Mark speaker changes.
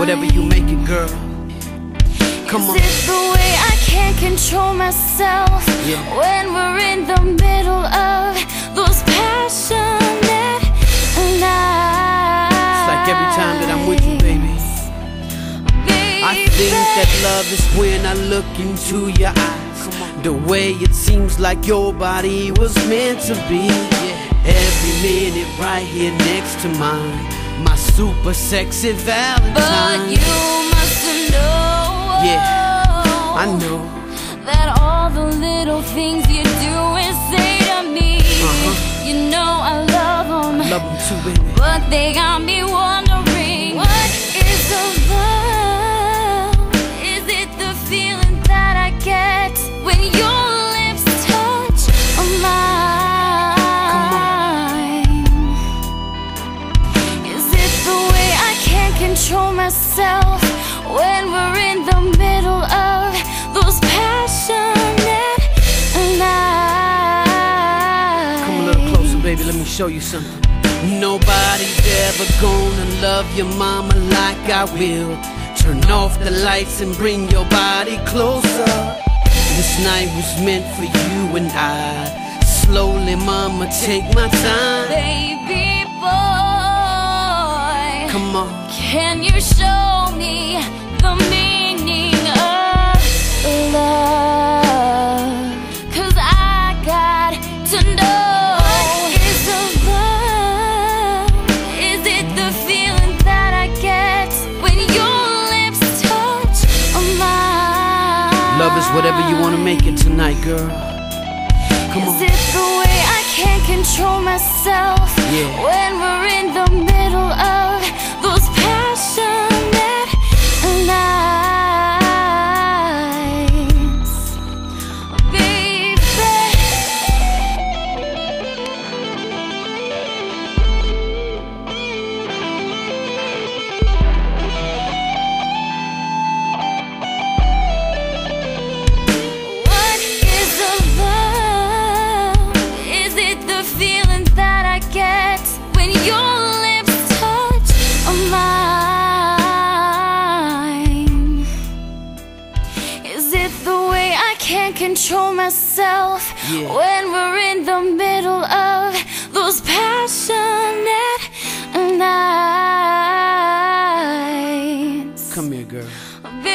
Speaker 1: whatever you make it, girl. Come on.
Speaker 2: Is it the way I can't control myself?
Speaker 1: Yeah.
Speaker 2: When we're in the middle of those passionate nights.
Speaker 1: It's like every time that I'm with you, baby. I think that love is when I look into your eyes. The way it seems like your body was meant to be. Every minute right here next to mine, my super sexy Valentine.
Speaker 2: But you must know,
Speaker 1: yeah, I know
Speaker 2: that all the little things you do and say to me, you know I love them.
Speaker 1: I love them too, baby.
Speaker 2: But they got me wondering, what is the love? Is it the feeling that I get when your lips touch mine? Is it the way I can't control myself when we're in the middle of those passionate nights?
Speaker 1: Come a little closer, baby, let me show you something. Nobody's ever gonna love your mama like I will. Turn off the lights and bring your body closer. This night was meant for you and I. Slowly, mama, take my time.
Speaker 2: Baby boy,
Speaker 1: come on.
Speaker 2: Can you show me the meaning of love? 'Cause I got to know. What is the love? Is it the feeling that I get when your lips touch mine?
Speaker 1: Love is whatever you wanna make it tonight, girl. Come on.
Speaker 2: Is it the way I can't control myself?
Speaker 1: Yeah.
Speaker 2: When we're in the middle of those passionate nights, baby. What is the love? Is it the feeling that I get when your lips touch mine? Is it the way I can't control myself?
Speaker 1: Yeah.
Speaker 2: When we're in the middle of those passionate nights?
Speaker 1: Come here, girl.